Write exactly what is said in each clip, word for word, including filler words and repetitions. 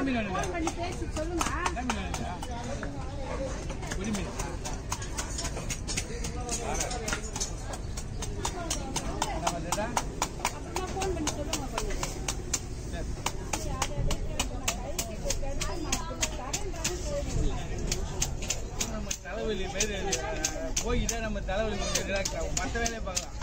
மீன் சொல்லுங்க. நம்ம தலைவலி மாரி போய்கிட்டா நம்ம தலைவலி கொஞ்சம் ரிலாக்ஸ் ஆகும். மற்ற வேலையை பார்க்கலாம்.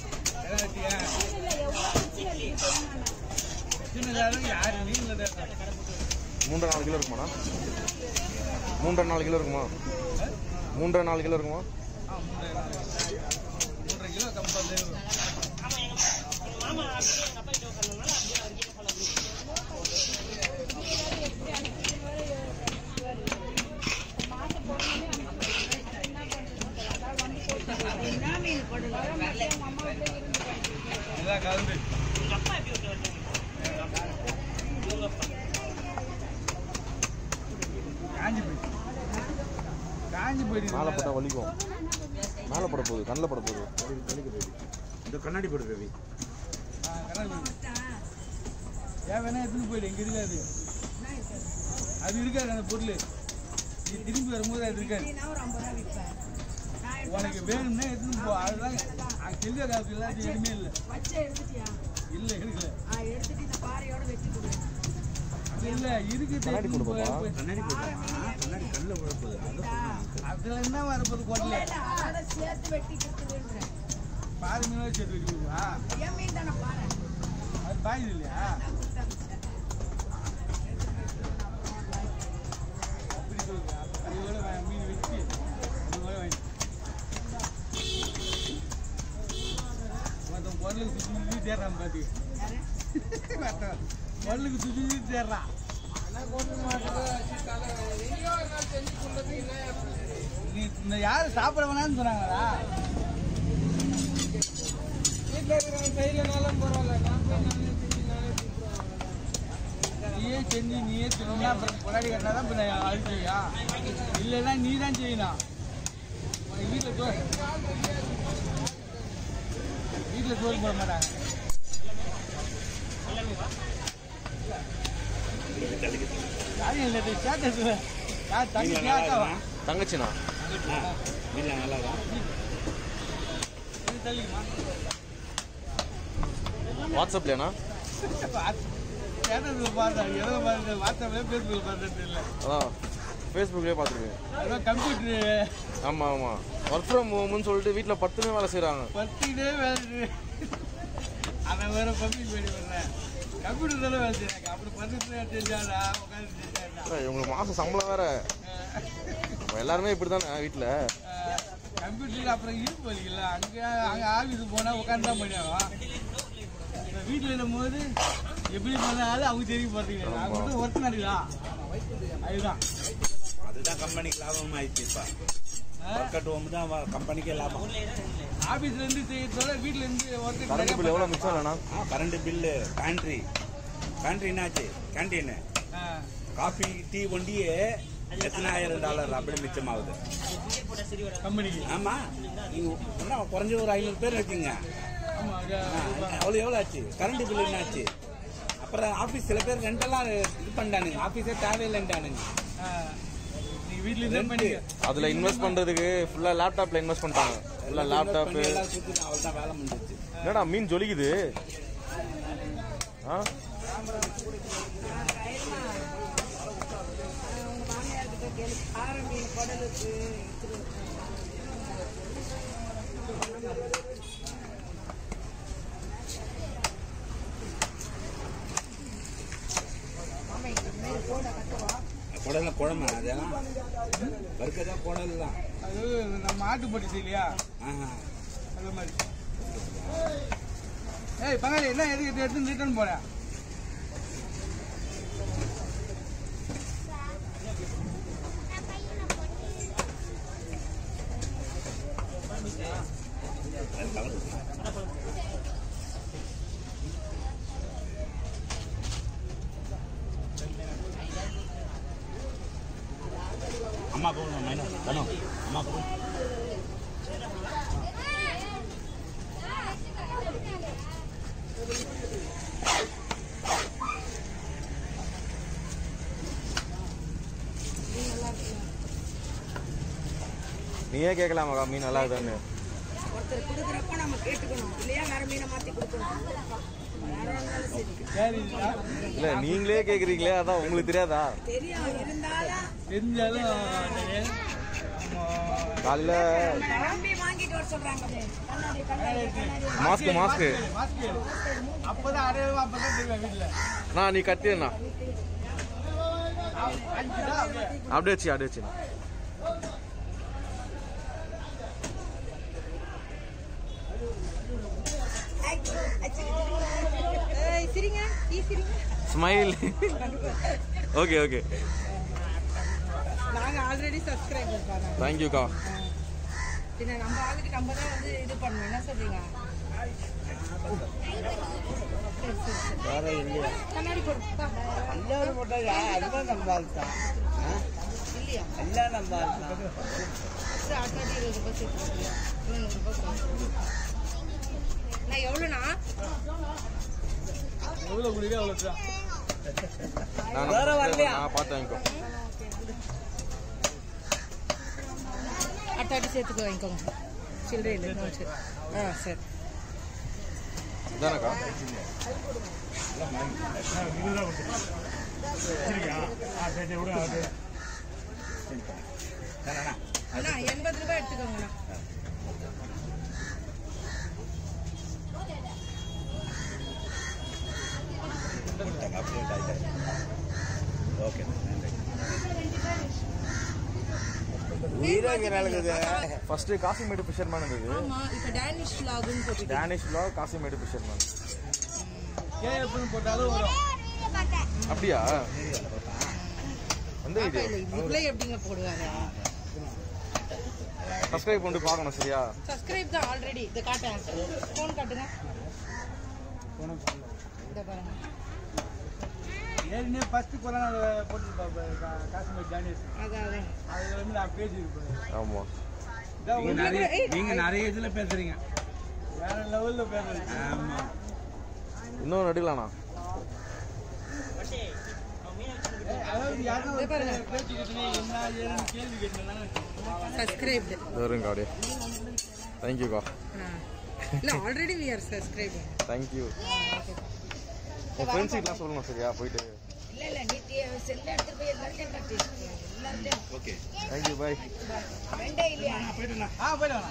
யாரு மீன் மூன்றரை நாலு கிலோ இருக்குமாண்ணா? மூன்றரை நாலு கிலோ இருக்குமா? மூன்றரை நாலு கிலோ இருக்குமா? மூன்றரை கிலோ கம்பல்சரி. இதெல்லாம் கலந்து காஞ்சி போயிடுச்சு. காஞ்சி போயிடுச்சு. மேலே போட்டால் வலிக்கும். மேலே போட போகுது, கண்ணில் போட போகுது. இந்த கண்ணாடி போடு ரவி. ஏன் வேணா எடுத்துன்னு போயிடு. எங்க இருக்காது, அது இருக்காது அந்த பொருள். நீ திரும்பி வரும்போது அது இருக்காது. உனக்கு வேணும்னா எடுத்துன்னு போ. அதுதான் செல்வ காசு எல்லாத்தையும் எதுவுமே இல்லை. இல்லை எடுக்கல. இல்லை இருக்கு. கண்ணாடி போடு பாப்பா. கண்ணாடி போடு. கண்ணாடி கண்ணில் போட போகுது. அதுல என்ன வரப்போது கொட்டல. பாரு மீனோட சேர்த்து வச்சுக்கோங்களா? அது பாயுது இல்லையா? அப்படி சொல்லுங்க. அதோட மீன் வச்சு அதோட வாங்கி மொத்தம் பொருளுக்கு சுற்றி சுற்றி தேடுறான். பாத்து பொருளுக்கு சுற்றி சுற்றி தேடுறான். நீ யாரு சாப்பிட வேணான்னு சொன்னாங்களா? நீயே செஞ்சு நீயே தின்னா அப்புறம் கொண்டாடி கட்டினாதான் பின்ன அழிச்சியா? இல்லைன்னா நீ தான் செய்யணும். வீட்டில் சோ வீட்டில் சோறு போட மாட்டாங்க. தங்கச்சிண்ணா வாட்ஸ்அப்லண்ணா? அதான் ஃபேஸ்புக்லேயே பார்த்துருக்கேன். கம்ப்யூட்டரு. ஆமாம் ஆமாம். ஒர்க் ஃப்ரம் ஹோம்னு சொல்லிட்டு வீட்டில் பத்துமே வேலை செய்கிறாங்க. பத்துனே வேலை. அதை வேற பப்ளிக் பண்ணி வர்றேன். கம்ப்யூட்டர் தானே வேலை செய்யறாங்க. அப்படி பக்கத்துல செஞ்சாடா உட்காந்து செஞ்சாடா. இவங்களுக்கு மாதம் சம்பளம் வேற. எல்லாருமே இப்படி தானே வீட்டில். கம்ப்யூட்டரில் அப்புறம் இருப்பு வலிக்கல. அங்கே அங்கே ஆஃபீஸுக்கு போனால் உட்காந்து தான் பண்ணியாகும். இப்போ வீட்டில் இருக்கும்போது எப்படி பண்ணாலும் அவங்க தெரியும். பார்த்தீங்கன்னா அவங்க வந்து ஒர்க் நடக்குதா? அதுதான் அதுதான் கம்பெனிக்கு லாபம் ஆயிடுச்சு. இப்போ கம்பெனிக்கே லாபம். ஆஃபீஸ்ல இருந்து செய்யறதோட வீட்டில் இருந்து ஒர்க். கரண்ட் பில் எவ்வளோ மிச்சம் இல்லைண்ணா? கரண்ட் பில்லு, பேண்ட்ரி பேண்ட்ரி என்னாச்சு? கேண்டீனு காஃபி டீ வண்டியே எத்தனை ஆயிரம் டாலர் அப்படி மிச்சமாகுது கம்பெனிக்கு. ஆமா, நீங்க என்ன குறைஞ்ச ஒரு ஐநூறு பேர் வச்சுங்க. அவ்வளோ எவ்வளோ ஆச்சு? கரண்ட் பில் என்ன ஆச்சு? அப்புறம் ஆஃபீஸ் சில பேர் ரெண்டெல்லாம் இது பண்ணிட்டானுங்க. ஆஃபீஸே தேவையில்லைன்ட்டானுங்க. அதுல இன்வெஸ்ட் பண்றதுக்கு ஃபுல்லா லேப்டாப்ல இன்வெஸ்ட் பண்ணிட்டாங்க. ஃபுல்லா லேப்டாப். அவ்வளவுதான் வேலை முடிஞ்சிச்சு. என்னடா மீன் ஜொலிக்குது? ஆ குடல குழம்பு அதெல்லாம் வறுக்கதான் குடல் தான். அது நம்ம ஆட்டு போட்டு இல்லையா? அது மாதிரி. ஏய் பங்காளி என்ன எதுக்கு எடுத்து ரிட்டர்ன் போறேன்? அம்மா போகணும் வேணும். அம்மா போகணும். நீயே கேட்கலாமாக்கா மீன் நல்லா இருக்குதான்னு? ஒருத்தர் கொடுக்குறப்ப நம்ம கேட்டுக்கணும் இல்லையா, வேற மீனை மாத்தி கொடுக்கணும். யாரா இருந்தாலும் சரி. இல்ல நீங்களே கேக்குறீங்களே, அதான் உங்களுக்கு தெரியாதா? தெரியும் இருந்தாலும் தெரிஞ்சாலும் காலையில நம்பி வாங்கிட்டு வர சொல்றாங்க. கண்ணாடி கண்ணாடி கண்ணாடி மாஸ்க் மாஸ்க் மாஸ்க் அப்பதான் அடையாளம் அப்பதான் தெரியும் வீட்டுல. நான் நீ கட்டியண்ணா அஞ்சுதா அப்படியே அப்படியே வச்சு அப்படியே வச்சு ஏய் சிரிங்க ஈ சிரிங்க. ஸ்மைல். ஓகே ஓகே நாங்க ஆல்ரெடி சப்ஸ்கிரைபர் பாருங்க. தேங்க்யூக்கா. பின்ன நம்ம ஆளுக்கு நம்ம தான் வந்து இது பண்ணணும். என்ன சொல்றீங்க? வேற இல்லையா? கண்ணாடி போடு. எல்லாரும் போட்டாங்க அதுதான் நம்ம ஆள்தான். இல்லையா? எல்லாம் நம்ம ஆள்தான். சரி ஆட்டாடி இருபது ரூபாய் சேர்த்து நூறு ரூபாய் சேர்த்து. நான் எவ்வளோண்ணா? எவ்வளவு குடிக்க அவ்வளவு தான். நான் வேற வரலையா? நான் பார்த்தேன்க்கா. அட்டாடி சேர்த்துக்கு வாங்கிக்கோங்க. சில்லறை இல்லை. ஆ சரி. இதானக்கா? அண்ணா எண்பது ரூபாய் எடுத்துக்கோங்கண்ணா. ஓகே உயிரோங்க நடக்குது. ஃபர்ஸ்ட் காசிமேடு ஃபிஷர்மேன் இருந்தது. ஆமா இப்போ டேனிஷ் vlogனு போட்டுட்டு. Danish vlog Kasimedu fisherman. கேஎஃப்னு போட்டாலும் வரும். அப்படியா? அந்த பாப்பா வீடியோ இல்லை இதுக்குள்ளே எப்படிங்க போடுவாங்க? சப்ஸ்கிரைப் பண்ணி பார்க்கணும் சரியா? சப்ஸ்கிரைப் தான் ஆல்ரெடி. இதை காட்டேன். ஃபோன் காட்டுங்க. இதை பாருங்க. ஏற்கனவே ஃபர்ஸ்ட் கொரோனா போட்டுருப்பா காஷ்மீர் டேனிஷ். அதான் அதான். அதுல வந்து நான் பேசியிருப்பேன். ஆமா. இதான் நீங்க உங்களுக்கு நிறைய நீங்க நிறைய இதுல பேசுறீங்க. வேற லெவல்ல பேசுறேன். ஆமா. இன்னொரு எடுக்கலாண்ணா. அதாவது யாரும் பேச்சு கேட்டீங்க என்ன ஏதுன்னு கேள்வி கேட்டீங்கன்னா சப்ஸ்கிரைப்டு. வருங்க அப்படியே. தேங்க்யூக்கா. இல்லை already we are subscribe. Thank you. உன் ஃப்ரெண்ட்ஸ் கிட்டலாம் சொல்லணும் சரியா போயிட்டு. இல்லை இல்லை நீ செல்ல எடுத்துட்டு போய் எல்லாத்தையும் கட்டி எல்லாத்தையும். Okay thank you bye. ரெண்டே இல்லையா? போயிட்டுண்ணா. ஆ போயிடலாம்.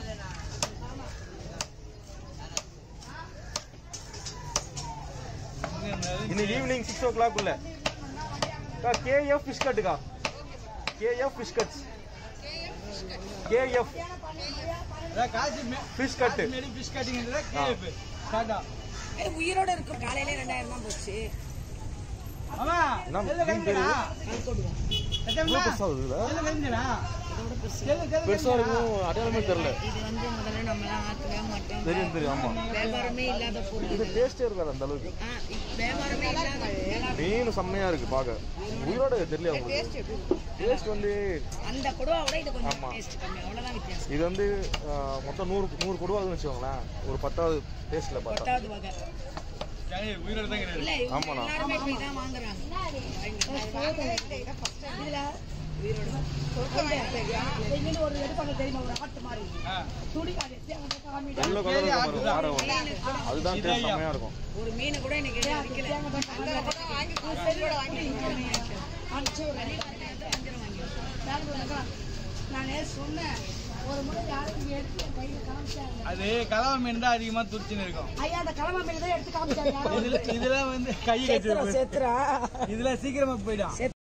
இன்னைக்கு ஈவினிங் சிக்ஸ் ஓ கிளாக் உள்ள கேஎஃப் ஃபிஷ் கட்டுக்கா. KF fish cuts. KF Kasi fish cut. மேடி ஃபிஷ் கட்டிங்ன்றத கேஎஃப் ஸ்டார்ட்டா. ஏய் உயிரோட இருக்கும். காலையில ரெண்டாயிரம் தான் போச்சு. ஆமா என்ன எல்ல மீன் பேரு? கஞ்சனா அது போடுவோம். சத்தம்மா பெருசா இருக்குல்ல? எல்ல கஞ்சனா இதோட பெருசு. செல்ல செல்ல பெருசா இருக்கும் அடையாளமே தெரியல. இது வந்து முதல்ல நம்மளாம் ஆக்கவே மாட்டோம். தெரியும் தெரியும் ஆமா. வியாபாரமே இல்லாத பொருள் இது இது. டேஸ்டே இருக்காது அந்த அளவுக்கு. ஆ, வியாபாரமே இல்லாத மீன் செம்மையா இருக்கு பாக்க. உயிரோட தெரியல உங்களுக்கு. டேஸ்ட் எப்படி இருக்கும்? டேஸ்ட் வந்து அந்த கொடுவா விட இது கொஞ்சம் ஆமா. டேஸ்ட் கம்மி. அவ்வளவுதான் வித்தியாசம். இது வந்து ஆஹ், மொத்தம் நூறு நூறு கொடுவாதுன்னு வச்சுக்கோங்களேன். ஒரு பத்தாவது டேஸ்ட்ல பார்த்தா. பத்தாவது வகை. ஜானி உயிரோட தான் கிடையாது. இல்ல இவங்க ஆமாண்ணா. எல்லாருமே போய் தான் வாங்குறாங்க. இதுல உயிரோட ஒரு எடுப்பாங்க தெரியுமா? ஒரு ஆட்டு மாதிரி ஆ துணி வெள்ளை கலர் இருக்கும் பாரு, வார ஒண்ணு. அதுதான் டேஸ்ட் செம்மையா இருக்கும். ஒரு மீன் கூட இன்னைக்கு எடுத்து விக்கல. நானே சொன்னேன் ஒரு முறை யாரும் எடுத்து கையில காமிச்சாங்க. அது கலவ மீன் தான் அதிகமா துடிச்சுன்னு இருக்கும். ஐயா அந்த கலமா மீன் தான் எடுத்து காமிச்சாங்க. இதுல இதுல வந்து கை கட்டி செத்துறா இதுல சீக்கிரமா போயிடும்.